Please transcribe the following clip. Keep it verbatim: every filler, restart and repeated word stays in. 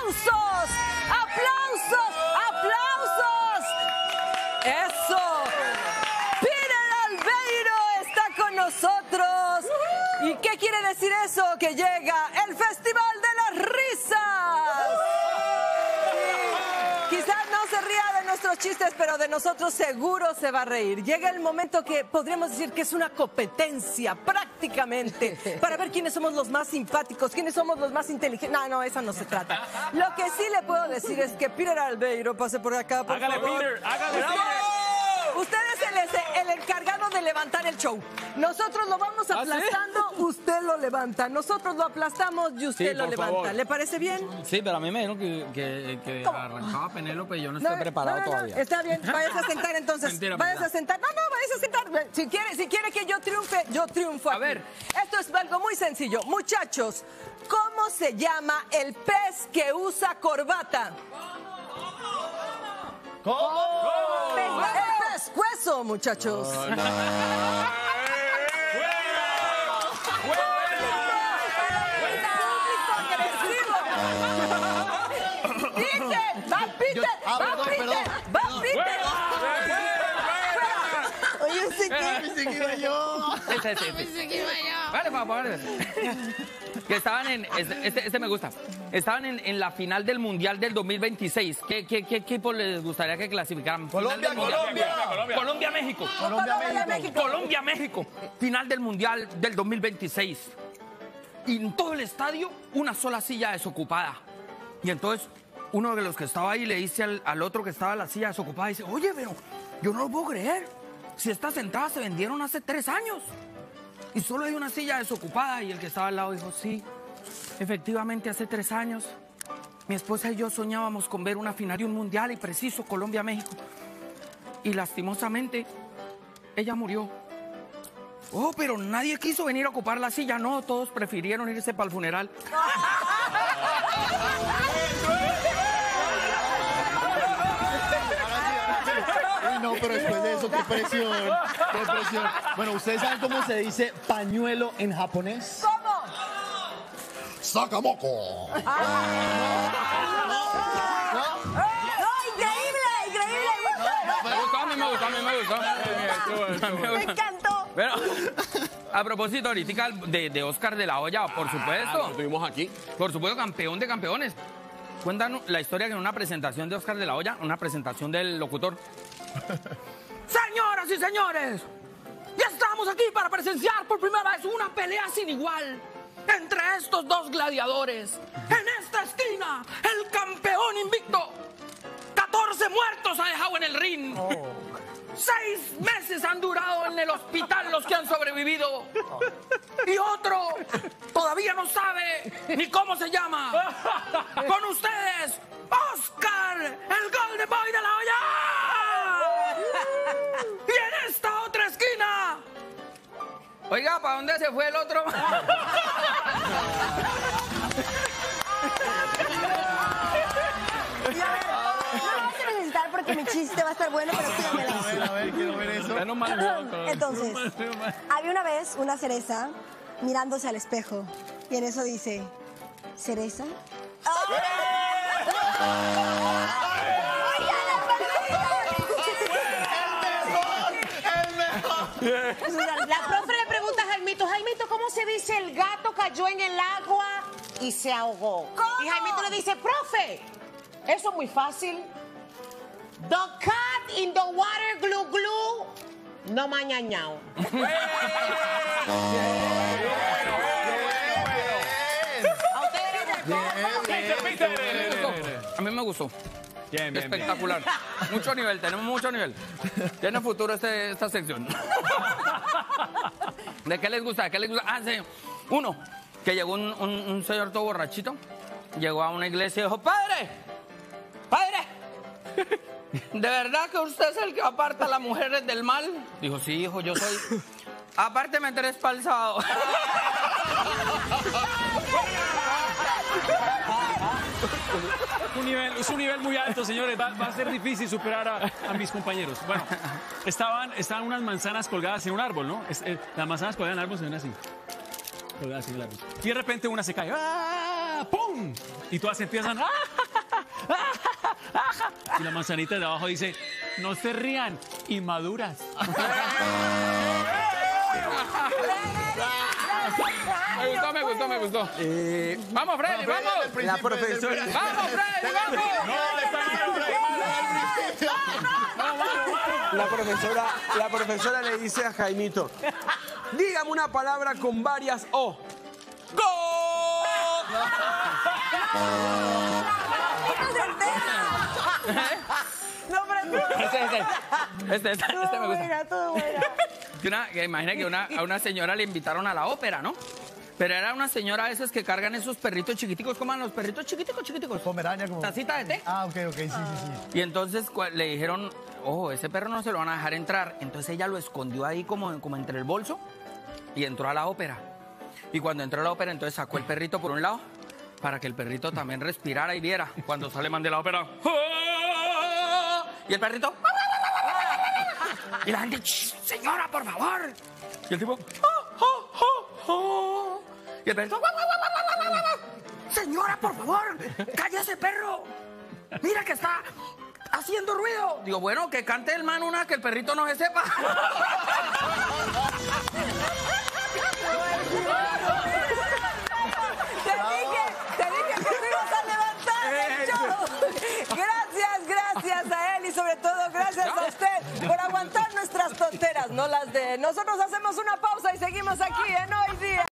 ¡Aplausos! ¡Aplausos! ¡Aplausos! ¡Eso! ¡Peter Albeiro está con nosotros! ¿Y qué quiere decir eso? Que llega el Festival de las Risas. Sí. Quizás no se ría de nuestros chistes, pero de nosotros seguro se va a reír. Llega el momento que podríamos decir que es una competencia, prácticamente, para ver quiénes somos los más simpáticos, quiénes somos los más inteligentes. No, no, eso no se trata. Lo que sí le puedo decir es que Peter Albeiro pase por acá, por hágale, favor. Peter, hágale, Usted, usted es el, el encargado de levantar el show. Nosotros lo vamos aplastando, ¿Ah, sí? Usted lo levanta. Nosotros lo aplastamos y usted sí, lo levanta. Favor. ¿Le parece bien? Sí, pero a mí me dijeron que, que, que arrancaba Penélope y yo no estoy no, preparado no, no, todavía. Está bien, váyase a sentar entonces. Mentira, váyase a sentar. No, no, váyase a sentar. Si quiere, si quiere que yo triunfe, yo triunfo. A aquí. ver. Esto es algo muy sencillo. Muchachos, ¿cómo se llama el pez que usa corbata? ¿Cómo? ¿Cómo? El pescuezo, muchachos. Oh, no. Oye, ese que pensé que iba yo. Ese, ese, ese. Pensé que iba yo. Vale, papá, vale. Que estaban en, este, este, este me gusta, estaban en, en la final del Mundial del dos mil veintiséis. ¿Qué, qué, qué equipo les gustaría que clasificaran? Colombia, Colombia, Colombia. Colombia, México. Colombia, México. Colombia, México. Final del Mundial del dos mil veintiséis. Y en todo el estadio, una sola silla desocupada. Y entonces, uno de los que estaba ahí le dice al, al otro que estaba en la silla desocupada, dice, oye, pero yo no lo puedo creer. Si estas sentadas se vendieron hace tres años. Y solo hay una silla desocupada. Y el que estaba al lado dijo, sí, efectivamente hace tres años mi esposa y yo soñábamos con ver una final de un mundial y preciso Colombia-México. Y lastimosamente, ella murió. Oh, pero nadie quiso venir a ocupar la silla. No, todos prefirieron irse para el funeral. Uy, no, pero después de eso, qué presión, qué presión. Bueno, ¿ustedes saben cómo se dice pañuelo en japonés? ¿Cómo? ¡Sakamoko! Ah. ¿No? ¿No? ¡No, increíble, increíble! Me gustó, a mí me gustó, a mí me gustó. Me encantó. Pero, a propósito, ahorita de, de Oscar de la Hoya, por supuesto. Ah, lo tuvimos aquí. Por supuesto, campeón de campeones. Cuentan la historia que en una presentación de Oscar de la Hoya, una presentación del locutor. Señoras y señores, ya estamos aquí para presenciar por primera vez una pelea sin igual entre estos dos gladiadores. En esta esquina, el campeón invicto. catorce muertos ha dejado en el ring. Oh. Seis meses han durado en el hospital los que han sobrevivido. Y otro todavía no sabe ni cómo se llama. Con ustedes, Oscar, el Golden Boy de la Hoya. Y en esta otra esquina. Oiga, ¿para dónde se fue el otro? Porque mi chiste va a estar bueno, pero síganmelo. A ver, a ver, quiero ver eso. Entonces, había una vez una cereza mirándose al espejo y en eso dice, ¿cereza? La profe le pregunta a Jaimito, Jaimito, ¿cómo se dice el gato cayó en el agua y se ahogó? ¿Cómo? Y Jaimito le dice, profe, eso es muy fácil. The cat in the water glue glue no mañañao. A mí me gustó. Bien, bien, espectacular. Bien. Mucho nivel, tenemos mucho nivel. Tiene futuro este, esta sección. ¿De qué les gusta? ¿De qué les gusta? Ah, sí. Uno, que llegó un, un, un señor todo borrachito, llegó a una iglesia y dijo, ¡Padre! ¡Padre! ¿De verdad que usted es el que aparta a las mujeres del mal? Dijo, sí, hijo, yo soy. Apárteme tres palzados. Un nivel, es un nivel muy alto, señores. Va, va a ser difícil superar a, a mis compañeros. Bueno, estaban, estaban unas manzanas colgadas en un árbol, ¿no? Es, eh, las manzanas colgadas en el árbol se ven así. Colgadas en el árbol. Y de repente una se cae. ¡Ah! ¡Pum! ¡pum! Y todas empiezan. ¡Ah! Y la manzanita de abajo dice, no se rían, inmaduras. Me gustó, me gustó, me gustó. Eh, Vamos, Freddy, vamos. la profesora. Vamos, Freddy, vamos. La profesora, la profesora le dice a Jaimito, dígame una palabra con varias O. ¡Go! No, pero Este, este, este, este, este me todo gusta. buena, todo buena. Que una, que imagina que una, a una señora le invitaron a la ópera, ¿no? Pero era una señora esas que cargan esos perritos chiquiticos, ¿cómo van los perritos chiquiticos, chiquiticos? Pomerania como... Tacita de té. Ah, ok, ok, sí, sí, sí. Y entonces cua- le dijeron, ojo, ese perro no se lo van a dejar entrar. Entonces ella lo escondió ahí como, como entre el bolso y entró a la ópera. Y cuando entró a la ópera, entonces sacó el perrito por un lado para que el perrito también respirara y viera. Cuando sale man de la ópera, ¡ah! Y el perrito, y la gente, "Shh, señora, por favor". Y el tipo, "Ah, ah, ah, ah". Y el perrito, "Guau, guau, guau, guau, guau, guau". Señora, por favor, calla ese perro. Mira que está haciendo ruido. Digo, bueno, que cante el man una que el perrito no se sepa. Te dije, te dije que te ibas a levantar el show. Gracias, gracias a él y sobre todo gracias a usted por aguantar nuestras tonteras, no las de... Nosotros hacemos una pausa y seguimos aquí en Hoy Día.